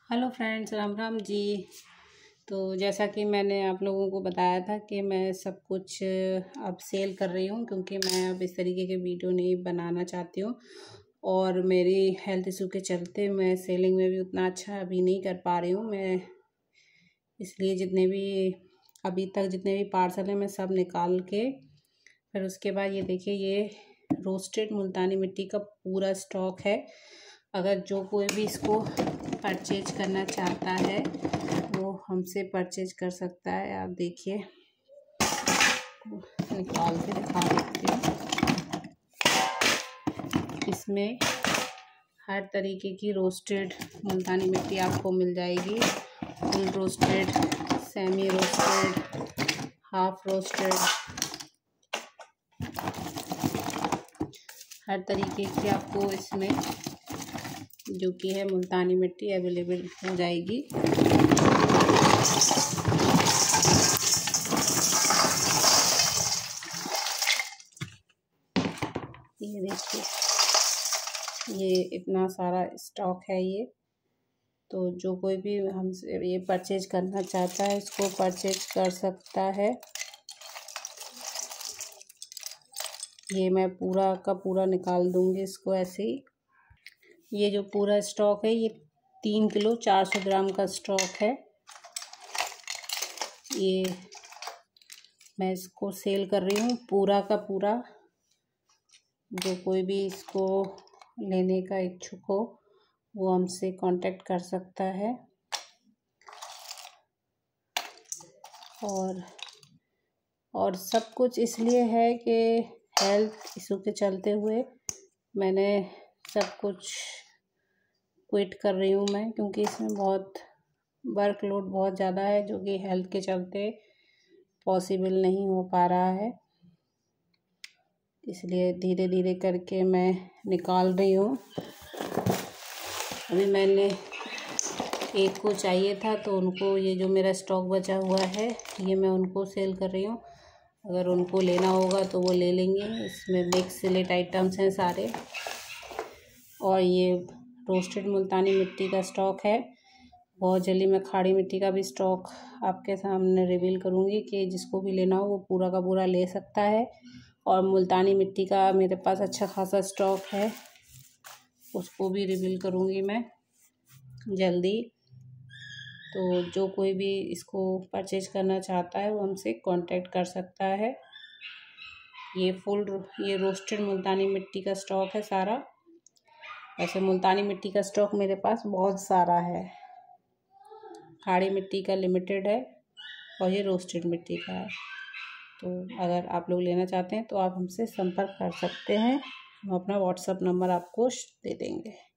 Hello friends, Ram Ram ji. तो जैसा कि मैंने आप लोगों को बताया था कि मैं सब कुछ अब सेल कर रही हूँ, क्योंकि मैं अब इस तरीके के वीडियो नहीं बनाना चाहती हूँ और मेरी हेल्थ इशू के चलते मैं सेलिंग में भी उतना अच्छा अभी नहीं कर पा रही हूँ। मैं इसलिए जितने भी अभी तक जितने भी पार्सल हैं मैं सब निकाल के फिर उसके बाद ये देखिए, ये रोस्टेड मुल्तानी मिट्टी का पूरा स्टॉक है। अगर जो कोई भी इसको परचेज करना चाहता है वो हमसे परचेज कर सकता है। आप देखिए, निकाल के दिखा देती हूँ। इसमें हर तरीके की रोस्टेड मुल्तानी मिट्टी आपको मिल जाएगी। Full roasted, semi roasted, half roasted, हर तरीके की आपको इसमें जो कि है मुल्तानी मिट्टी अवेलेबल हो जाएगी। ये देखिए, ये इतना सारा स्टॉक है। ये तो जो कोई भी हमसे ये परचेज करना चाहता है इसको परचेज कर सकता है। ये मैं पूरा का पूरा निकाल दूंगी इसको ऐसे ही। ये जो पूरा स्टॉक है ये 3 किलो 400 ग्राम का स्टॉक है। ये मैं इसको सेल कर रही हूँ पूरा का पूरा। जो कोई भी इसको लेने का इच्छुक हो वो हमसे कांटेक्ट कर सकता है। और सब कुछ इसलिए है कि हेल्थ इशू के चलते हुए मैंने सब कुछ क्विट कर रही हूँ मैं, क्योंकि इसमें बहुत वर्कलोड बहुत ज़्यादा है जो कि हेल्थ के चलते पॉसिबल नहीं हो पा रहा है। इसलिए धीरे धीरे करके मैं निकाल रही हूँ। अभी मैंने एक को चाहिए था तो उनको, ये जो मेरा स्टॉक बचा हुआ है ये मैं उनको सेल कर रही हूँ। अगर उनको लेना होगा तो वो ले लेंगे। इसमें मिक्स सिलेट आइटम्स हैं सारे। और ये रोस्टेड मुल्तानी मिट्टी का स्टॉक है। बहुत जल्दी मैं खाड़ी मिट्टी का भी स्टॉक आपके सामने रिवील करूँगी कि जिसको भी लेना हो वो पूरा का पूरा ले सकता है। और मुल्तानी मिट्टी का मेरे पास अच्छा खासा स्टॉक है, उसको भी रिवील करूँगी मैं जल्दी। तो जो कोई भी इसको परचेज करना चाहता है वो हमसे कांटेक्ट कर सकता है। ये रोस्टेड मुल्तानी मिट्टी का स्टॉक है सारा। ऐसे मुल्तानी मिट्टी का स्टॉक मेरे पास बहुत सारा है। खाड़ी मिट्टी का लिमिटेड है और ये रोस्टेड मिट्टी का है। तो अगर आप लोग लेना चाहते हैं तो आप हमसे संपर्क कर सकते हैं। हम अपना व्हाट्सएप नंबर आपको दे देंगे।